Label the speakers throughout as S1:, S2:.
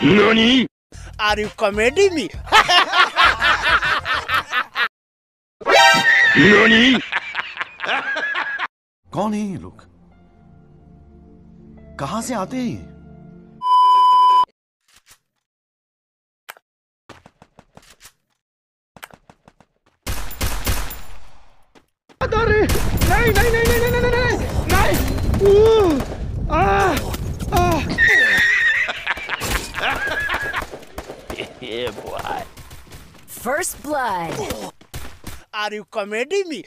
S1: NANI?
S2: Are you comedy me?
S1: NANI?
S3: कौन है ये लोग? कहां से आते हैं ये?
S2: नहीं नहीं नहीं नहीं नहीं नहीं नहीं
S1: Yeah, boy.
S4: First blood.
S2: Are you comedy me?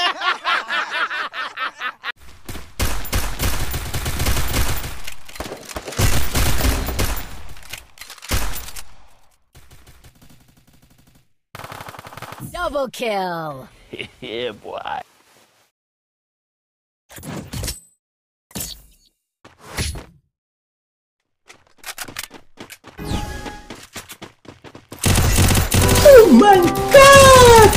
S4: Double kill.
S1: Yeah, boy.
S2: Oh my God!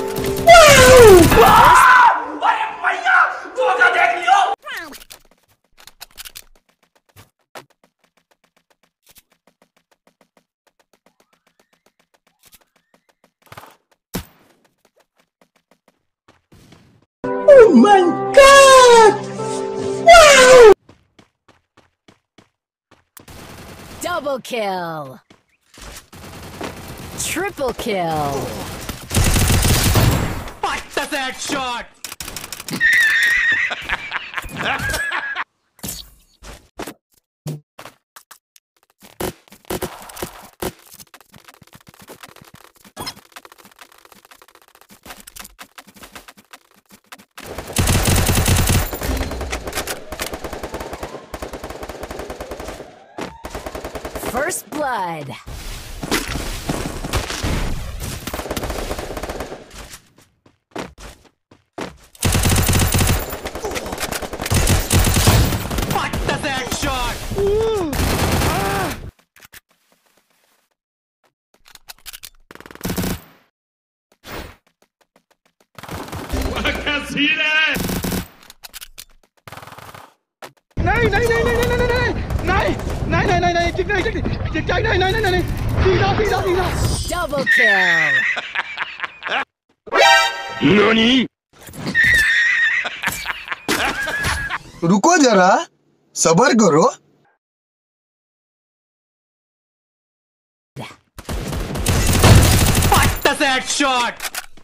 S2: Wow!
S1: अरे भैया धोखा देख लियो।
S2: Oh my God! Wow!
S4: Double kill. Triple kill.
S1: What does that shot?
S4: First blood.
S1: What does that shot? क्या scene है?
S2: नहीं नहीं नहीं नहीं नहीं नहीं नहीं नहीं नहीं नहीं ठीक नहीं ठीक ठीक नहीं नहीं नहीं नहीं सीधा सीधा सीधा
S4: Double kill.
S1: NANI?
S5: रुको जरा सबर करो
S1: What does that shot?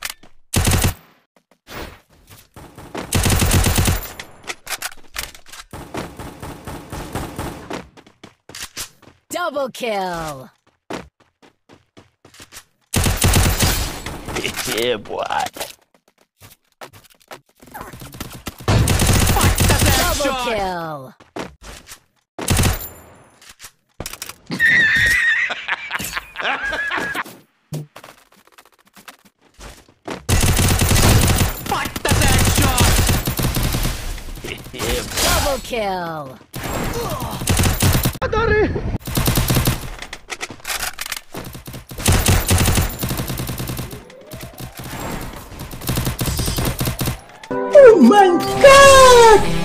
S4: Double kill.
S1: Yeah, boy.
S4: Double kill.
S1: What does that shot? Yeah,
S4: Double kill.
S2: Oh my God!